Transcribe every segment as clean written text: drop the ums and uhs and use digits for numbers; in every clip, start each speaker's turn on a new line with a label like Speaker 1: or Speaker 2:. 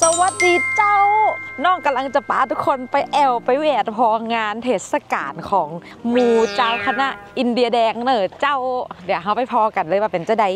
Speaker 1: สวัสดีเจ้าน้องกำลังจะพาทุกคนไปแอวไปแหวดพองานเทศกาลของหมู่เจ้าคณะอินเดียแดงเนอะเจ้าเดี๋ยวเขาไปพอกันเลยว่าเป็นเจ้าใด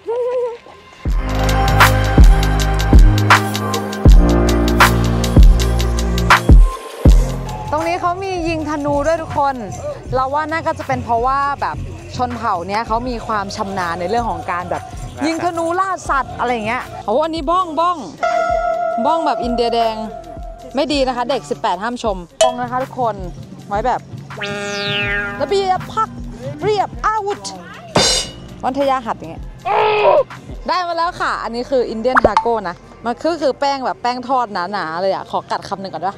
Speaker 1: ตรงนี้เขามียิงธนูด้วยทุกคนเราว่าน่าก็จะเป็นเพราะว่าแบบชนเผ่าเนี้ยเขามีความชำนาญในเรื่องของการแบบยิงธนูล่าสัตว์อะไรเงี้ยโอ้อันนี้บ้องแบบอินเดียแดงไม่ดีนะคะเด็ก18ห้ามชมบ้องนะคะทุกคนไว้แบบระเบียบพักเรียบอาวุธวันทยาหัดอย่างเงี้ยได้มาแล้วค่ะอันนี้คืออินเดียนทาโก้นะมันคือแป้งแบบแป้งทอดหนาๆเลยอ่ะขอกัดคำหนึ่งก่อนวะ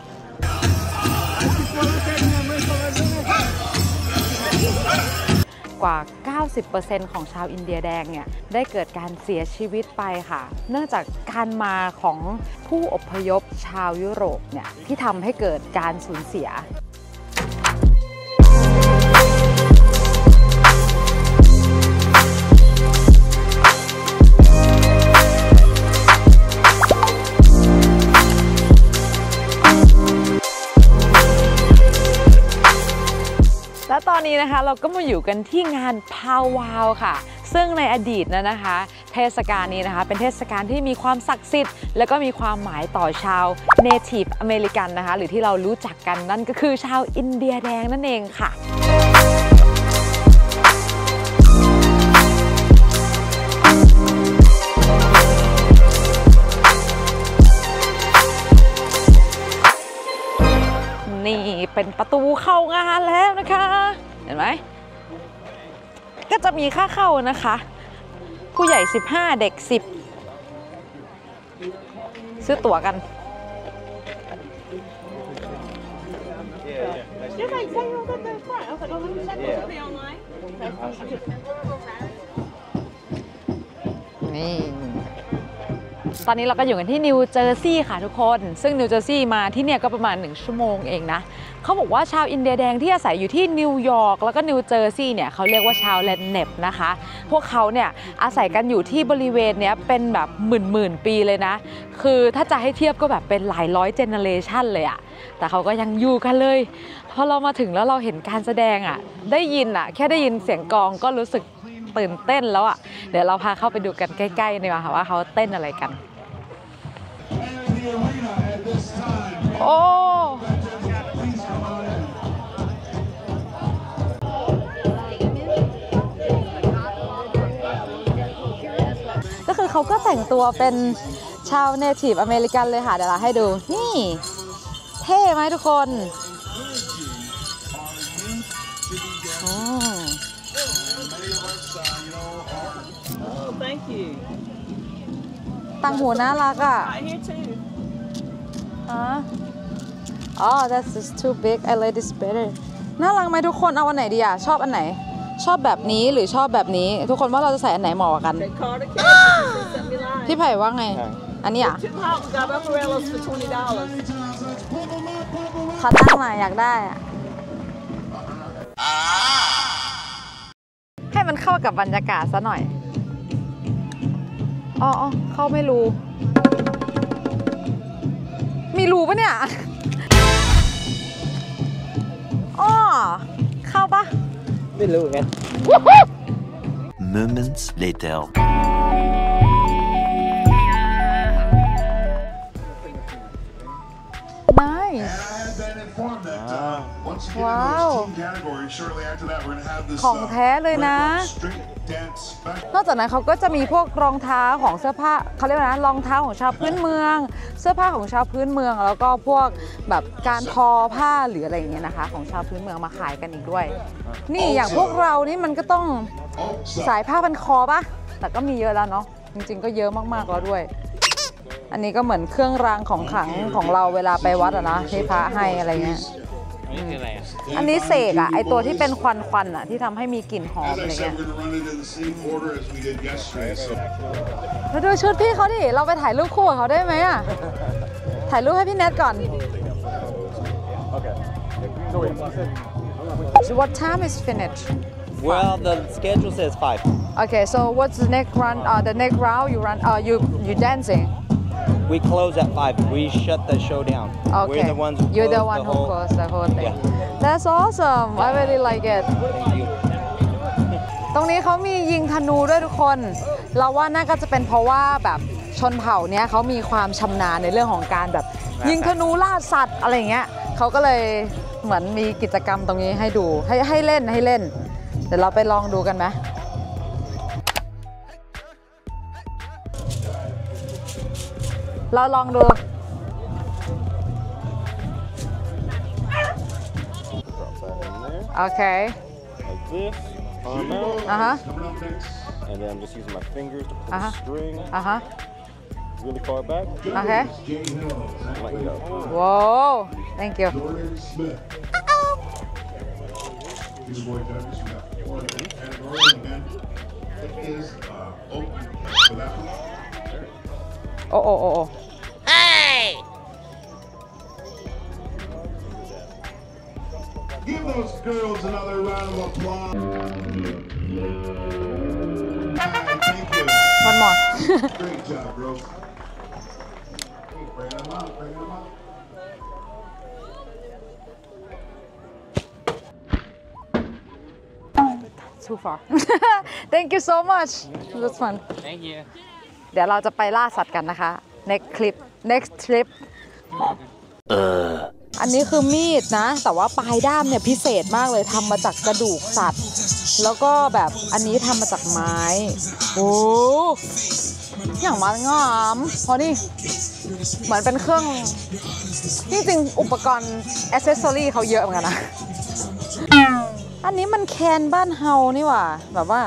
Speaker 1: กว่า 90% ของชาวอินเดียแดงเนี่ยได้เกิดการเสียชีวิตไปค่ะเนื่องจากการมาของผู้อพยพชาวยุโรปเนี่ยที่ทำให้เกิดการสูญเสียและตอนนี้นะคะเราก็มาอยู่กันที่งานพาววาวค่ะซึ่งในอดีตนะคะเทศกาลนี้นะคะเป็นเทศกาลที่มีความศักดิ์สิทธิ์และก็มีความหมายต่อชาวเนทีฟอเมริกันนะคะหรือที่เรารู้จักกันนั่นก็คือชาวอินเดียแดงนั่นเองค่ะนี่เป็นประตูเข้างานแล้วนะคะเห็นไหมก็จะมีค่าเข้านะคะผู้ใหญ่15เด็ก10ซื้อตั๋วกันนี่ตอนนี้เราก็อยู่กันที่นิวเจอร์ซีย์ค่ะทุกคนซึ่งนิวเจอร์ซีย์มาที่เนี่ยก็ประมาณ1ชั่วโมงเองนะเขาบอกว่าชาวอินเดียแดงที่อาศัยอยู่ที่นิวยอร์กแล้วก็นิวเจอร์ซีย์เนี่ยเขาเรียกว่าชาวแลนเนปนะคะพวกเขาเนี่ยอาศัยกันอยู่ที่บริเวณเนี้ยเป็นแบบหมื่นปีเลยนะคือถ้าจะให้เทียบก็แบบเป็นหลายร้อยเจเนเรชันเลยอะแต่เขาก็ยังอยู่กันเลยพอเรามาถึงแล้วเราเห็นการแสดงอะได้ยินอะแค่ได้ยินเสียงกลองก็รู้สึกตื่นเต้นแล้วอะเดี๋ยวเราพาเข้าไปดูกันใกล้ๆดีกว่าค่ะว่าเขาเต้นอะไรกันโอ้ก็คือเขาก็แต่งตัวเป็นชาวเนทีฟอเมริกันเลยค่ะเดี๋ยวเราให้ดูนี่เท่ไหมทุกคนต่างหูน่ารักอ่ะthat's just too big I like this better น่ารักไหมทุกคนเอาอันไหนดีอ่ะชอบอันไหนชอบแบบนี้หรือชอบแบบนี้ทุกคนว่าเราจะใส่อันไหนเหมาะกันพี่ไผ่ว่าไงอันนี้อ่ะขอตั้งหน่อยอยากได้อ่ะให้มันเข้ากับบรรยากาศซะหน่อยอ๋อเข้าไม่รู้มีรูปะเนี่ยอ๋อเข้าปะไม่รู้ไง
Speaker 2: Moments later
Speaker 1: Nice ว้าวของแท้เลยนะนอกจากนั้นเขาก็จะมีพวกรองเท้าของเสื้อผ้าเขาเรียกว่านะรองเท้าของชาวพื้นเมืองเสื้อผ้าของชาวพื้นเมืองแล้วก็พวกแบบการทอผ้าหรืออะไรอย่างเงี้ยนะคะของชาวพื้นเมืองมาขายกันอีกด้วยนี่อย่างพวกเรานี่มันก็ต้องสายผ้าพันคอปะแต่ก็มีเยอะแล้วเนาะจริงๆก็เยอะมากๆแล้วด้วยอันนี้ก็เหมือนเครื่องรางของขลังของเราเวลาไปวัดอะนะที่พระให้อะไรเงี้ยอันนี้เสกอะไอตัวที่เป็นควันอะที่ทำให้มีกลิ่นหอมอะไรเงี้ยมาดูชุดพี่เขาดิเราไปถ่ายรูปคู่กับเขาได้ไหมอะถ่ายรูปให้พี่เน็ตก่อน So what time is finished?
Speaker 3: Well, the schedule says 5.
Speaker 1: Okay, so what's the next round? The next round you run? You dancing?
Speaker 3: We close at 5. We shut the show down.
Speaker 1: Okay.
Speaker 3: We're the ones who
Speaker 1: You're the
Speaker 3: close
Speaker 1: one
Speaker 3: the
Speaker 1: who
Speaker 3: whole.
Speaker 1: closed the whole thing.
Speaker 3: Yeah.
Speaker 1: That's awesome. I really like it.
Speaker 3: Thank you.
Speaker 1: ตรงนี้เขามียิงธนูด้วยทุกคน เราว่าน่าจะเป็นเพราะว่าแบบชนเผ่าเนี้ยเขามีความชำนาญในเรื่องของการแบบยิงธนูล่าสัตว์อะไรเงี้ยเขาก็เลยเหมือนมีกิจกรรมตรงนี้ให้ดูให้เล่น เดี๋ยวเราไปลองดูกันไหมเราลองดู
Speaker 2: Drop that in there,
Speaker 1: โอเค
Speaker 2: like this, arm out,
Speaker 1: อ่ะฮะ
Speaker 2: and then I'm just using my fingers to pull the string
Speaker 1: อ่ะฮะ
Speaker 2: really far back,
Speaker 1: โอเค
Speaker 2: and let go.
Speaker 1: ว้าว thank you
Speaker 4: Jordan Smith. He's a boy, Jordan Smith. And rolling again. It is open for that one.
Speaker 1: โอ้โอ้โอ้โอ้
Speaker 4: Give those girls another round of applause. Thank you.
Speaker 1: one more
Speaker 4: Great job, bro. Hey, bring them out, bring them out.
Speaker 1: too far thank you so much it was fun
Speaker 3: Thank you.
Speaker 1: เดี๋ยวเราจะไปล่าสัตว์กันนะคะ next trip อันนี้คือมีดนะ แต่ว่าปลายด้ามเนี่ยพิเศษมากเลยทำมาจากกระดูกสัตว์ แล้วก็แบบอันนี้ทำมาจากไม้โอ้อย่างมันงามเพราะนี่เหมือนเป็นเครื่องจริงๆอุปกรณ์อ c เซสซอรี่เขาเยอะเหมือนกันนะ อันนี้มันแคนบ้านเฮานี่หว่าแบบว่า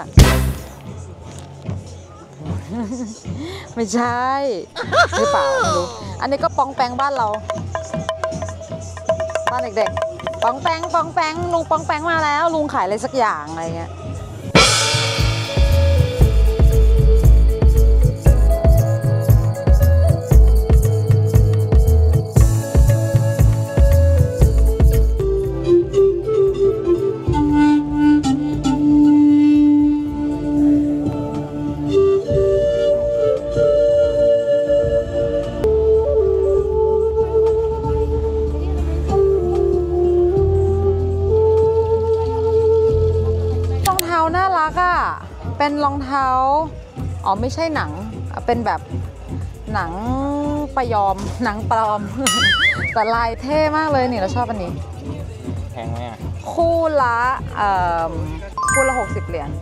Speaker 1: ไม่ใช่หรือเปล่าไม่รู้อันนี้ก็ปองแปงบ้านเราบ้านเด็กๆปองแปงลุงปองแปงมาแล้วลุงขายอะไรสักอย่างอะไรเงี้ยน่ารักอ่ะเป็นรองเท้าอ๋อไม่ใช่หนังเป็นแบบหนังประยอมหนังปลอม แต่ลายเท่มากเลยนี่เราชอบอันนี้
Speaker 3: แพงไหมอ่ะ
Speaker 1: คู่ละ60 เหรียญ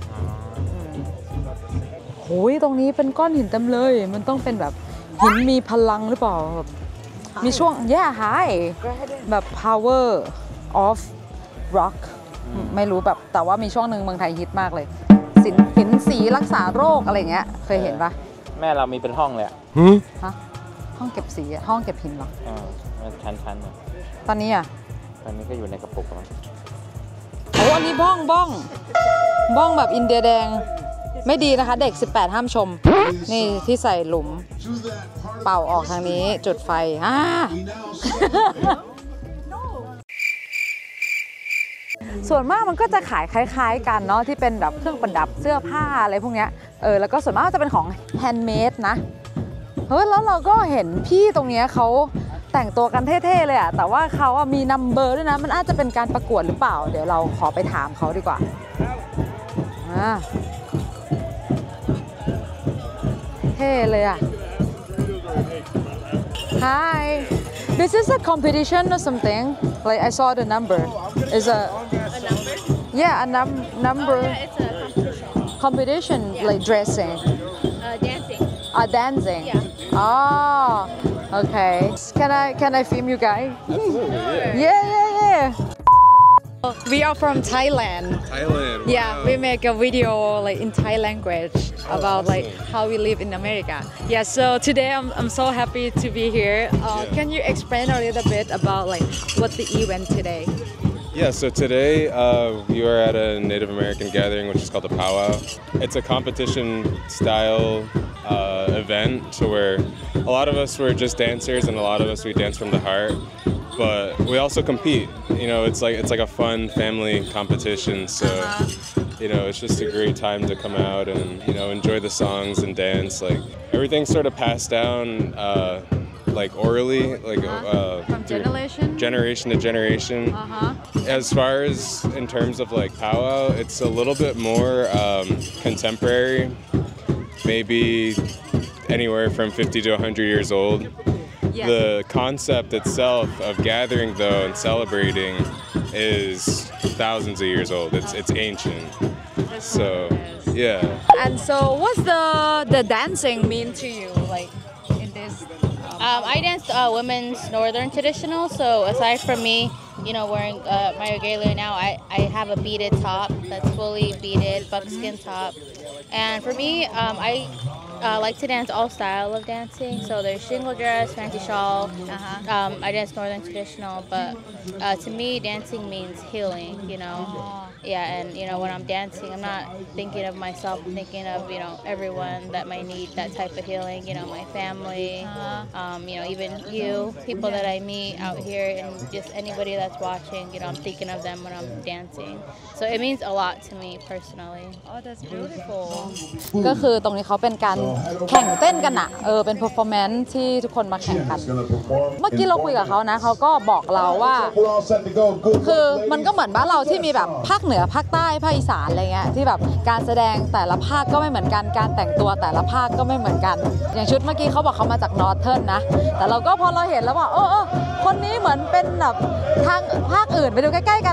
Speaker 1: โหยตรงนี้เป็นก้อนหินเต็มเลยมันต้องเป็นแบบหินมีพลังหรือเปล่าแบบมีช่วงhi แบบ power of rockไม่รู้แบบแต่ว่ามีช่วงหนึ่งเมืองไทยฮิตมากเลยหินสีรักษาโรคอะไรเงี้ยเคยเห็นปะ
Speaker 3: แม่เรามีเป็นห้องเลยอ่ะ
Speaker 1: ฮะห้องเก็บสีอะห้องเก็บหินเหรอ
Speaker 3: มันชั้นๆเลย
Speaker 1: ตอนนี้อ่ะ
Speaker 3: ตอนนี้ก็อยู่ในกระปุกแล้ว
Speaker 1: โอ้อันนี้บ้องแบบอินเดียแดงไม่ดีนะคะเด็ก18ห้ามชมนี่ที่ใส่หลุมเป่าออกทางนี้จุดไฟส่วนมากมันก็จะขายคล้ายๆกันเนาะที่เป็นแบบเครื่องประดับเสื้อผ้าอะไรพวกเนี้ยแล้วก็ส่วนมากจะเป็นของแฮนด์เมดนะเฮ้ยแล้วเราก็เห็นพี่ตรงเนี้ยเขาแต่งตัวกันเท่ๆเลยอะแต่ว่าเขาอะมีนัมเบอร์ด้วยนะมันอาจจะเป็นการประกวดหรือเปล่าเดี๋ยวเราขอไปถามเขาดีกว่าเท่เลยอะ Hi this is a competition or something like I saw the number is a
Speaker 5: number?
Speaker 1: yeah a number
Speaker 5: Yeah, it's a competition.
Speaker 1: competition
Speaker 5: Yeah.
Speaker 1: like dressing
Speaker 5: Dancing.
Speaker 1: dancing
Speaker 5: Yeah.
Speaker 1: oh okay can I film you guys yeah we are from Thailand
Speaker 6: Thailand.
Speaker 1: yeah
Speaker 6: Wow.
Speaker 1: we make a video like in Thai language about like how we live in America yeah so today I'm so happy to be here can you explain a little bit about like what the event today
Speaker 6: Yeah, so today we were at a Native American gathering, which is called the Powwow. It's a competition-style event to where a lot of us were just dancers, and a lot of us we dance from the heart. But we also compete. You know, it's like a fun family competition. So, you know, it's just a great time to come out and enjoy the songs and dance. Like, everything's sort of passed down like orally, like
Speaker 1: From
Speaker 6: generation to generation. As far as in terms of like powwow, it's a little bit more contemporary, maybe anywhere from 50 to 100 years old. The concept itself of gathering though and celebrating is thousands of years old. It's ancient. So yeah.
Speaker 1: And so what's the dancing mean to you, like in this?
Speaker 5: I dance women's northern traditional. So aside from me, you know, wearing my regalia now, I have a beaded top that's fully beaded, buckskin top. And for me, I like to dance all style of dancing. So there's shingle dress, fancy shawl. I dance northern traditional, but to me, dancing means healing, you know. Yeah, and you know, when I'm dancing, I'm not thinking of myself, I'm thinking of, you know, everyone that might need that type of healing, you know, my family, you know, even you, people that I meet out here, and just anybody that's watching, you know, I'm thinking of them when I'm dancing. So it means a lot to me personally.
Speaker 1: Oh, that's beautiful. ก็คือตรงนี้เขาเป็นการแข่งเต้นกันอะเป็น performance ที่ทุกคนมาแข่งกัน เมื่อกี้เราคุยกับเขานะเขาก็บอกเราว่าคือมันก็เหมือนบ้านเราที่มีแบบภาคเหนือภาคใต้ภาคอีสานอะไรเงี้ยที่แบบการแสดงแต่ละภาคก็ไม่เหมือนกันการแต่งตัวแต่ละภาคก็ไม่เหมือนกันอย่างชุดเมื่อกี้เขาบอกเขามาจากนอร์เทิร์นนะแต่เราก็พอเราเห็นแล้วว่าคนนี้เหมือนเป็นแบบทางภาคอื่นไปดูใกล้ๆกัน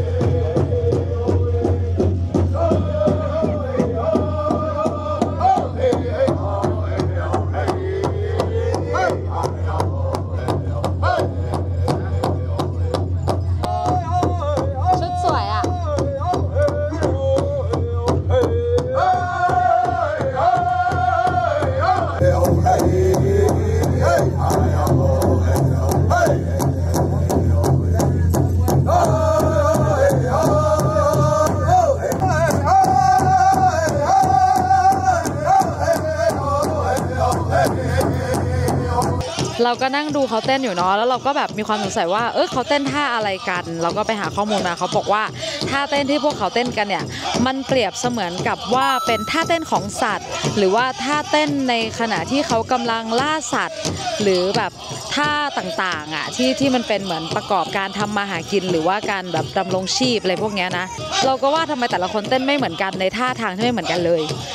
Speaker 1: เราก็นั่งดูเขาเต้นอยู่เนาะแล้วเราก็แบบมีความสงสัยว่าเขาเต้นท่าอะไรกันเราก็ไปหาข้อมูลมาเขาบอกว่าท่าเต้นที่พวกเขาเต้นกันเนี่ยมันเปรียบเสมือนกับว่าเป็นท่าเต้นของสัตว์หรือว่าท่าเต้นในขณะที่เขากำลังล่าสัตว์หรือแบบท่าต่างๆอ่ะที่มันเป็นเหมือนประกอบการทำมาหากินหรือว่าการแบบดำรงชีพอะไรพวกเนี้ยนะเราก็ว่าทำไมแต่ละคนเต้นไม่เหมือนกันในท่าทางที่ไม่เหมือนกันเลย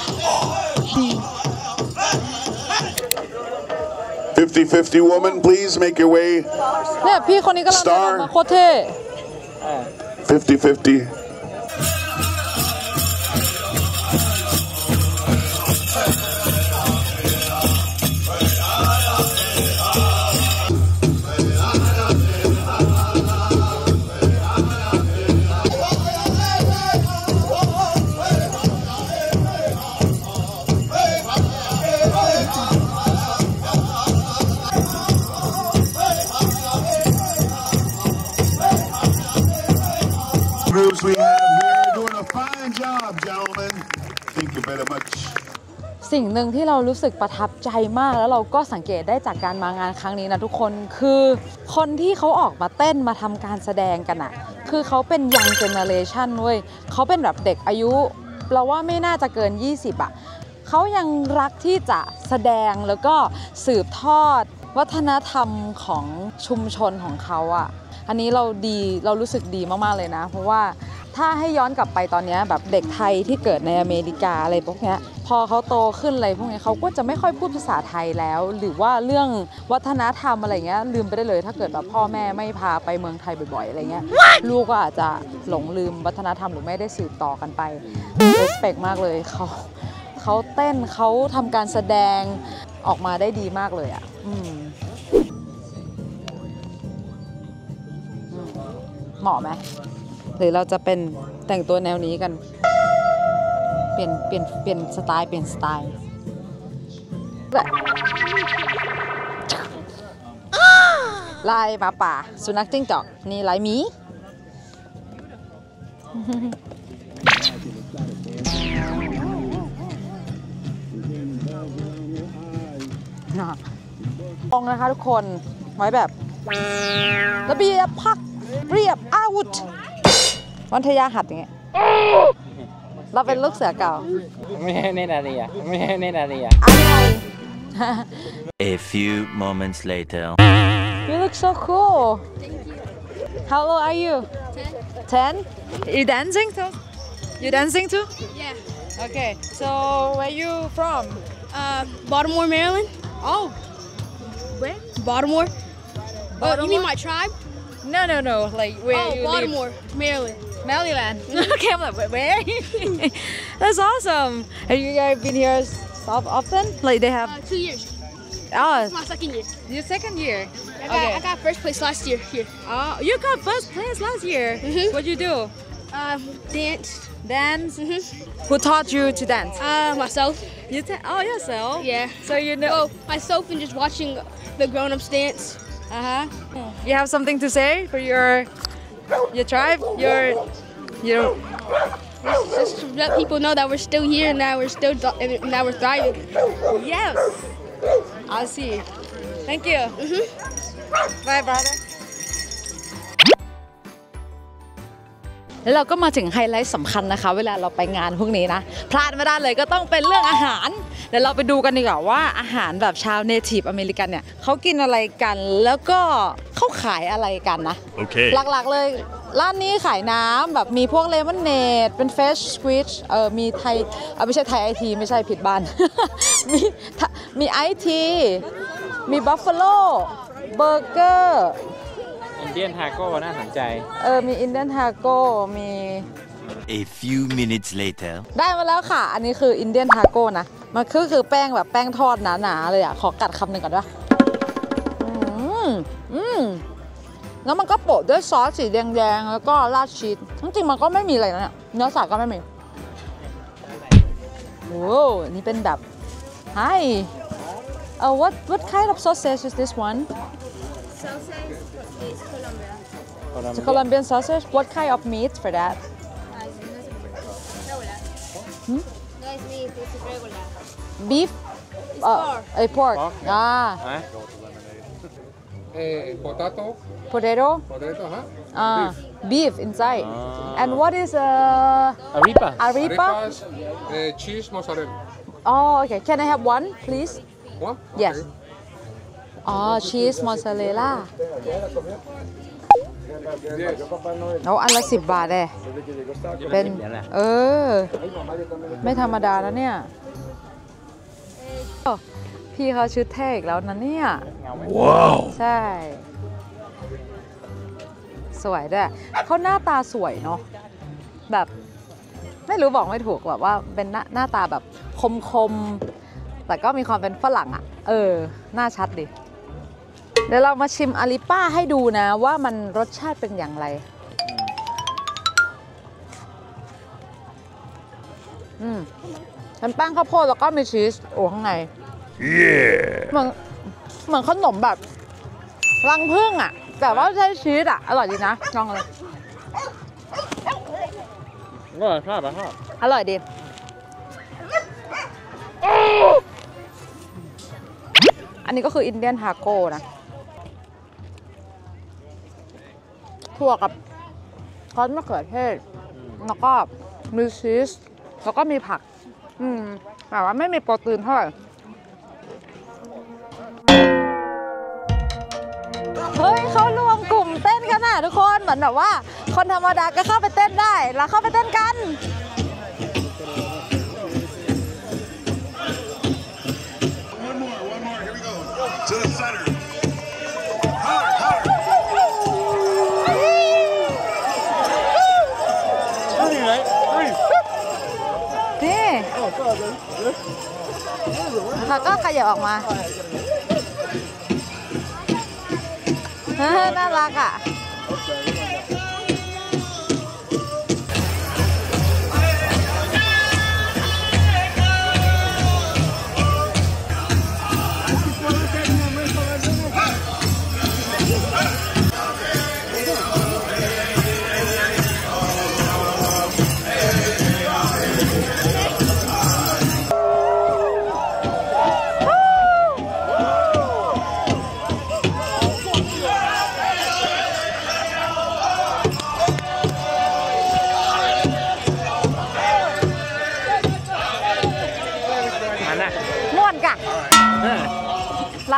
Speaker 4: 50-50 woman, please make your way.
Speaker 1: เนี่ยพี่คนนี้ก็ลังเดินออกมาโคตรเท่
Speaker 4: 50-50. Groups we have here doing a fine job, gentlemen. Thank you very much.
Speaker 1: สิ่งหนึ่งที่เรารู้สึกประทับใจมากแล้วเราก็สังเกตได้จากการมางานครั้งนี้นะทุกคนคือคนที่เขาออกมาเต้นมาทำการแสดงกันอะคือเขาเป็นยังเจเนอเรชันเว้ยเขาเป็นแบบเด็กอายุเราว่าไม่น่าจะเกิน20อะเขายังรักที่จะแสดงแล้วก็สืบทอดวัฒนธรรมของชุมชนของเขาอะอันนี้เรารู้สึกดีมากๆเลยนะเพราะว่าถ้าให้ย้อนกลับไปตอนนี้แบบเด็กไทยที่เกิดในอเมริกาอะไรพวกนี้พอเขาโตขึ้นอะไรพวกนี้เขาก็จะไม่ค่อยพูดภาษาไทยแล้วหรือว่าเรื่องวัฒนธรรมอะไรเงี้ยลืมไปได้เลยถ้าเกิดแบบพ่อแม่ไม่พาไปเมืองไทยบ่อยๆอะไรเงี้ยลูกก็อาจจะหลงลืมวัฒนธรรมหรือไม่ได้สืบต่อกันไปrespect มากเลยเขาเต้นเขาทำการแสดงออกมาได้ดีมากเลยอ่ะเหมาะไหมหรือเราจะเป็นแต่งตัวแนวนี้กันเปลี่ยนสไตล์ลายหมาป่าสุนัขจิ้งจอกนี่ลายหมีมองนะคะทุกคนไว้แบบระเบียบพักเรียบอาวุธวันทยาหัดอย่างเงี้ยเราเป็นลูกเสือเก่า
Speaker 3: ไม่ใช่เนตรนารีอะไม่ใช่เนตรนารีอะ
Speaker 1: อะไร
Speaker 7: A few moments later.
Speaker 1: You look so cool. How old are you? 10. You dancing too? You dancing too?
Speaker 8: Yeah.
Speaker 1: Okay. So where you from?
Speaker 8: Baltimore, Maryland.
Speaker 1: Oh. Where?
Speaker 8: Baltimore. Oh, you mean
Speaker 1: Baltimore?
Speaker 8: my tribe?
Speaker 1: No. Like where you
Speaker 8: Baltimore, Maryland.
Speaker 1: live? Maryland. Okay, I'm like, where? That's awesome. Have you guys been here often? Like they have.
Speaker 8: 2 years.
Speaker 1: Oh,
Speaker 8: It's my second year.
Speaker 1: your second year.
Speaker 8: I got first place last year here.
Speaker 1: Oh, you got first place last year.
Speaker 8: Mhm.
Speaker 1: What'd you do?
Speaker 8: Dance.
Speaker 1: Dance. Who taught you to dance?
Speaker 8: Myself.
Speaker 1: You yourself.
Speaker 8: Yeah.
Speaker 1: So you know.
Speaker 8: Well, myself and just watching the grown-ups dance.
Speaker 1: You have something to say for your tribe? Your.
Speaker 8: Just to let people know that we're still here and that we're still and that we're thriving.
Speaker 1: Yes. I'll see. Thank you. Bye, brother. แล้วเราก็มาถึงไฮไลท์สำคัญนะคะเวลาเราไปงานพวกนี้นะพลาดไม่ได้เลยก็ต้องเป็นเรื่องอาหารเดี๋ยวเราไปดูกันดีกว่าว่าอาหารแบบชาวเนทีฟอเมริกันเนี่ยเขากินอะไรกันแล้วก็เขาขายอะไรกันนะ
Speaker 7: Okay.
Speaker 1: หลักๆเลยร้านนี้ขายน้ำแบบมีพวกเลมอนเนดเป็นเฟชสควิชมีไทยไม่ใช่ไทยไอทีไม่ใช่ผิดบ้าน มีไอทีมีบัฟฟาโลเบอร์เกอร์
Speaker 3: อินเดียนทาโก้น่าสนใจ
Speaker 1: มีอินเดียนทาโก้มี
Speaker 7: A few minutes later.
Speaker 1: ได้มาแล้วค่ะ อันนี้คืออินเดียนทาโก้นะมันคือแป้งแบบแป้งทอดหนาๆเลยอ่ะขอกัดคำหนึ่งก่อนด้วยแล้วมันก็โปะด้วยซอสสีแดงๆแล้วก็ราดชีสจริงๆมันก็ไม่มีอะไรนะเนี่ยเนื้อสัตว์ก็ไม่มีโอ้นี่เป็นแบบ Hi what kind of sausage is this one
Speaker 8: Sausage is Colombia.
Speaker 1: It's a Colombian sausage what kind of meat for that
Speaker 8: No es meat, it's regular.
Speaker 1: beef
Speaker 8: pork.
Speaker 1: pork
Speaker 3: Pork.
Speaker 1: อ่า
Speaker 3: ฮะ
Speaker 4: Potato.
Speaker 1: potato
Speaker 4: Potato, huh?
Speaker 1: beef inside and what is
Speaker 3: อาริปะ
Speaker 1: arepa
Speaker 4: Arepas, cheese, mozzarella.
Speaker 1: oh okay can I have one please
Speaker 4: One?
Speaker 1: yes อ๋อ cheese mozzarella แล้วอันละ10 บาทเลยเป็นไม่ธรรมดานะเนี่ยพี่เขาชุดเท่อีกแล้วนะเนี่ยว้าวใช่สวยด้วยเขาหน้าตาสวยเนาะแบบไม่รู้บอกไม่ถูกแบบว่าเป็นหน้าตาแบบคมๆแต่ก็มีความเป็นฝรั่งอ่ะหน้าชัดดิเดี๋ยวเรามาชิมอาริป้าให้ดูนะว่ามันรสชาติเป็นอย่างไรเป็นแป้งข้าวโพดแล้วก็มีชีสข้างในเหมือนขนมแบบรังผึ้งอ่ะแต่ว่าใช้ชีสอ่ะอร่อยดีนะลองเลย
Speaker 3: ชอบ
Speaker 1: อร่อยดีอันนี้ก็คืออินเดียนทาโก้นะถั่วกับซอสมะเขือเทศแล้วก็มีชีสแล้วก็มีผักแต่ว่าไม่มีโปรตีนเท่าไหร่เฮ้ยเขารวมกลุ่มเต้นกันนะทุกคนเหมือนแบบว่าคนธรรมดาก็เข้าไปเต้นได้แล้วเข้าไปเต้นกัน
Speaker 4: One more. Here we go. To the center. Hard, hard.
Speaker 1: นี่เขาก็ขยับออกมาน่ารักอ่ะ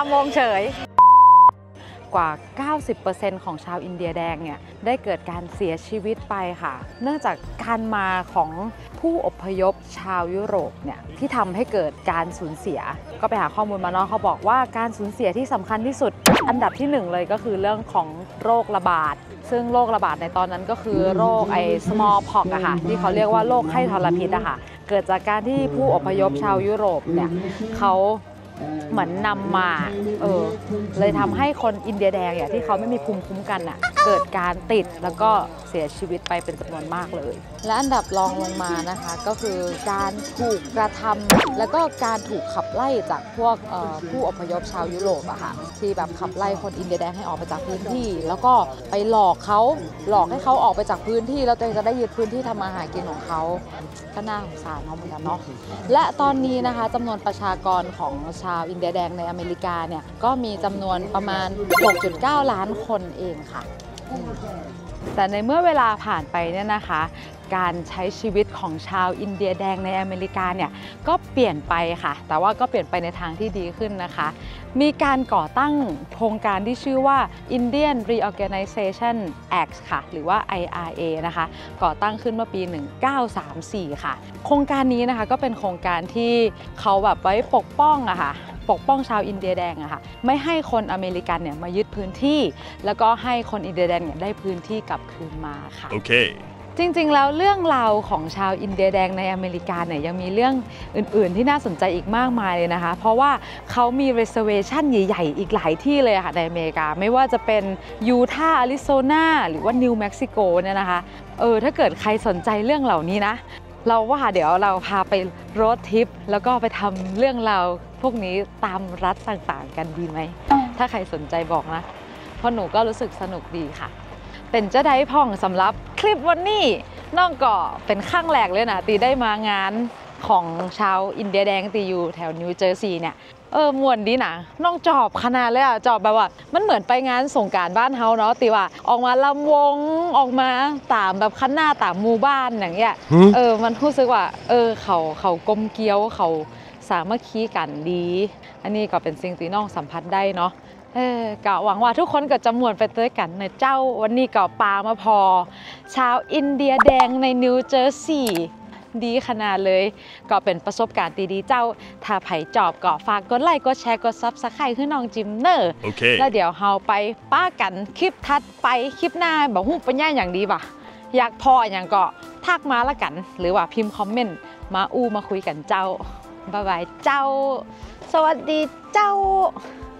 Speaker 1: 5 โมงเฉยกว่า 90% ของชาวอินเดียแดงเนี่ยได้เกิดการเสียชีวิตไปค่ะเนื่องจากการมาของผู้อพยพชาวยุโรปเนี่ยที่ทำให้เกิดการสูญเสียก็ไปหาข้อมูลมาเนาะเขาบอกว่าการสูญเสียที่สำคัญที่สุดอันดับที่1เลยก็คือเรื่องของโรคระบาดซึ่งโรคระบาดในตอนนั้นก็คือโรคsmallpox อะค่ะที่เขาเรียกว่าโรคไข้ทรพิษอะค่ะเกิดจากการที่ผู้อพยพชาวยุโรปเนี่ยเขาเหมือนนำมาเลยทำให้คนอินเดียแดงอย่างที่เขาไม่มีภูมิคุ้มกันอ่ะเกิดการติดแล้วก็เสียชีวิตไปเป็นจำนวนมากเลยและอันดับรองลงมานะคะก็คือการถูกกระทำแล้วก็การถูกขับไล่จากพวกผู้อพยพชาวยุโรปอะค่ะที่แบบขับไล่คนอินเดียแดงให้ออกไปจากพื้นที่แล้วก็ไปหลอกให้เขาออกไปจากพื้นที่แล้วตัวเองจะได้ยึดพื้นที่ทำมาหากินของเขาก็น่าสงสารเขาเหมือนกันเนาะและตอนนี้นะคะจำนวนประชากรของชาวอินเดียแดงในอเมริกาเนี่ยก็มีจำนวนประมาณ 6.9 ล้านคนเองค่ะแต่ในเมื่อเวลาผ่านไปเนี่ยนะคะการใช้ชีวิตของชาวอินเดียแดงในอเมริกาเนี่ยก็เปลี่ยนไปค่ะแต่ว่าก็เปลี่ยนไปในทางที่ดีขึ้นนะคะมีการก่อตั้งโครงการที่ชื่อว่า Indian Reorganization Act ค่ะหรือว่า IRA นะคะก่อตั้งขึ้นเมื่อปี 1934 ค่ะโครงการนี้นะคะก็เป็นโครงการที่เขาแบบไว้ปกป้องอะค่ะปกป้องชาวอินเดียแดงอะค่ะไม่ให้คนอเมริกันเนี่ยมายึดพื้นที่แล้วก็ให้คนอินเดียแดงเนี่ยได้พื้นที่กลับคืนมาค่ะโอเคจริงๆแล้วเรื่องราวของชาวอินเดียแดงในอเมริกาเนี่ยยังมีเรื่องอื่นๆที่น่าสนใจอีกมากมายเลยนะคะเพราะว่าเขามี reservation ใหญ่ๆอีกหลายที่เลยค่ะในอเมริกาไม่ว่าจะเป็นยูทาห์อาริโซนาหรือว่านิวเม็กซิโกเนี่ยนะคะถ้าเกิดใครสนใจเรื่องเหล่านี้นะเราว่าเดี๋ยวเราพาไปโรดทริปแล้วก็ไปทำเรื่องราวพวกนี้ตามรัฐต่างๆกันดีไหมถ้าใครสนใจบอกนะเพราะหนูก็รู้สึกสนุกดีค่ะเป็นเจ้าได้พ่องสำหรับคลิปวันนี้น้องก็เป็นข้างแรกเลยนะตีได้มางานของชาวอินเดียแดงตีอยู่แถวนิวเจอร์ซีย์เนี่ยม่วนดีนะน้องจอบขนาดเลยจอบแบบว่ามันเหมือนไปงานสงกรานต์บ้านเฮาเนาะตีว่าออกมาลำวงออกมาตามแบบคันหน้าตามหมู่บ้านอย่างเงี้ยมันรู้สึกว่าเขากลมเกลียวเขาสามัคคีกันดีอันนี้ก็เป็นสิ่งที่น้องสัมผัสได้เนาะก็หวังว่าทุกคนก็จะม่วนไปด้วยกันในเจ้าวันนี้ก็ปามาพอชาวอินเดียแดงในนิวเจอร์ซีย์ดีขนาดเลยก็เป็นประสบการณ์ดีๆเจ้าถ้าไผ่จอบก็ฝากกดไลค์กดแชร์กดซับสไครต์ให้น้องจิมเนอร์โอเคแล้วเดี๋ยวเฮาไปป้ากันคลิปถัดไปคลิปหน้าบอกฮู้ปัญญาอย่างดีป่ะอยากพออย่างก็ทักมาละกันหรือว่าพิมพ์คอมเมนต์มามาคุยกันเจ้าบ๊ายบายเจ้าสวัสดีเจ้า